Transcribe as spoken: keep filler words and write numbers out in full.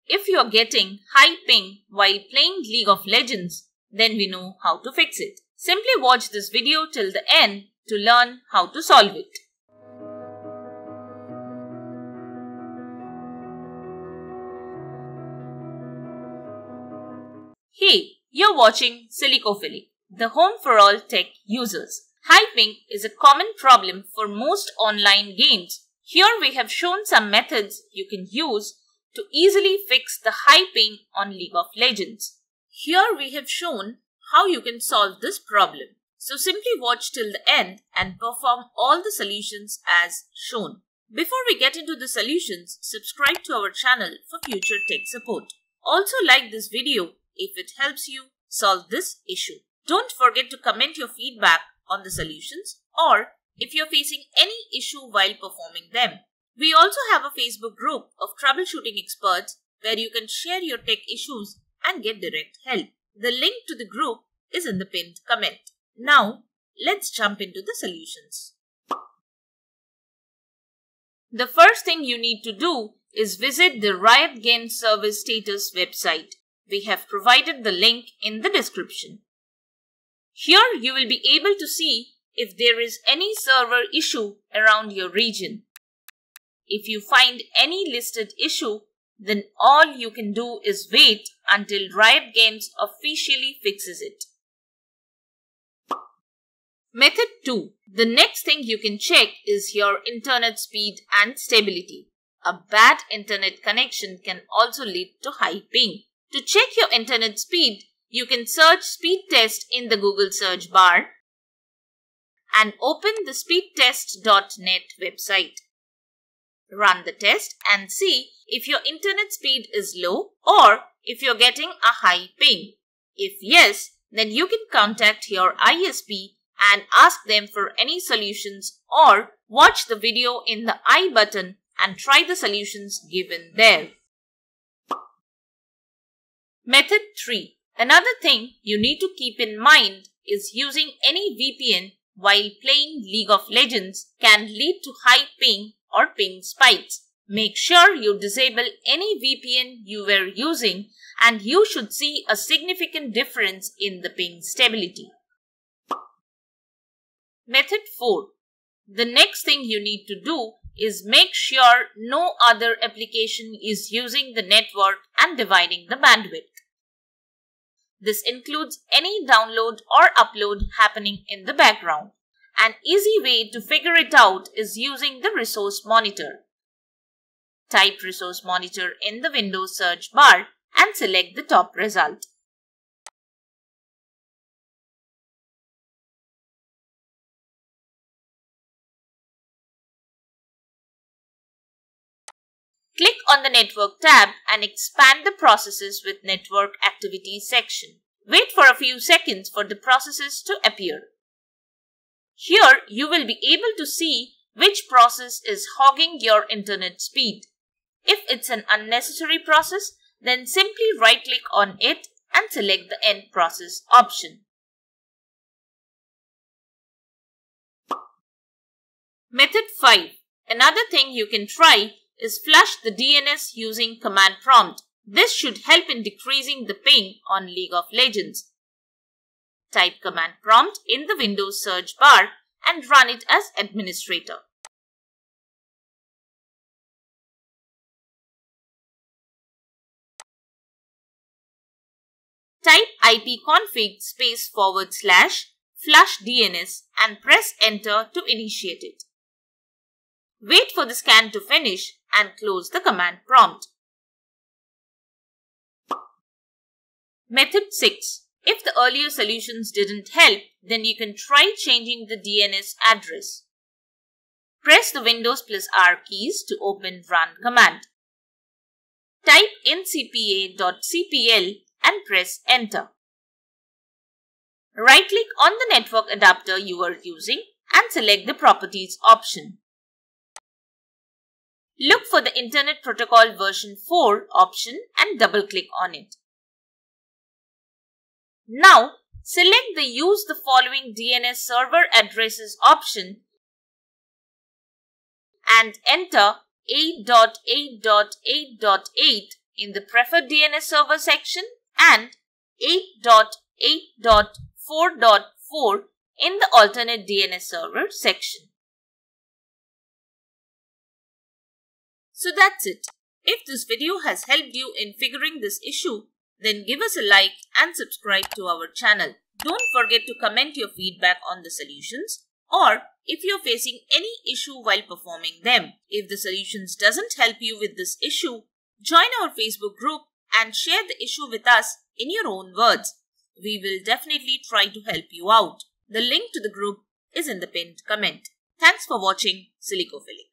If you are getting high ping while playing League of Legends, then we know how to fix it. Simply watch this video till the end to learn how to solve it. Hey, you're watching Silicophilic, the home for all tech users. High ping is a common problem for most online games. Here we have shown some methods you can use to easily fix the high ping on League of Legends. Here we have shown how you can solve this problem. So simply watch till the end and perform all the solutions as shown. Before we get into the solutions, subscribe to our channel for future tech support. Also like this video if it helps you solve this issue. Don't forget to comment your feedback on the solutions or if you're facing any issue while performing them. We also have a Facebook group of troubleshooting experts where you can share your tech issues and get direct help. The link to the group is in the pinned comment. Now, let's jump into the solutions. The first thing you need to do is visit the RIOT Game Service Status website. We have provided the link in the description. Here you will be able to see if there is any server issue around your region. If you find any listed issue, then all you can do is wait until Riot Games officially fixes it. Method two. The next thing you can check is your internet speed and stability. A bad internet connection can also lead to high ping. To check your internet speed, you can search speed test in the Google search bar and open the speedtest dot net website. Run the test and see if your internet speed is low or if you're getting a high ping. If yes, then you can contact your I S P and ask them for any solutions or watch the video in the I button and try the solutions given there. Method three. Another thing you need to keep in mind is using any V P N while playing League of Legends can lead to high ping or ping spikes. Make sure you disable any V P N you were using and you should see a significant difference in the ping stability. Method four. The next thing you need to do is make sure no other application is using the network and dividing the bandwidth. This includes any download or upload happening in the background. An easy way to figure it out is using the resource monitor. Type resource monitor in the Windows search bar and select the top result. Click on the Network tab and expand the Processes with Network Activity section. Wait for a few seconds for the processes to appear. Here you will be able to see which process is hogging your internet speed. If it's an unnecessary process, then simply right-click on it and select the End Process option. Method five. Another thing you can try is flush the D N S using command prompt. This should help in decreasing the ping on League of Legends. Type command prompt in the Windows search bar and run it as administrator. Type ipconfig space forward slash flush D N S and press enter to initiate it. Wait for the scan to finish and close the command prompt. Method six. If the earlier solutions didn't help, then you can try changing the D N S address. Press the Windows plus R keys to open Run command. Type in c p a dot c p l and press enter. Right-click on the network adapter you are using and select the Properties option. Look for the Internet Protocol version four option and double-click on it. Now, select the Use the following D N S server addresses option and enter eight dot eight dot eight dot eight in the preferred D N S server section and eight dot eight dot four dot four in the alternate D N S server section. So that's it. If this video has helped you in figuring this issue, then give us a like and subscribe to our channel. Don't forget to comment your feedback on the solutions or if you're facing any issue while performing them. If the solutions doesn't help you with this issue, join our Facebook group and share the issue with us in your own words. We will definitely try to help you out. The link to the group is in the pinned comment. Thanks for watching Silicophilic.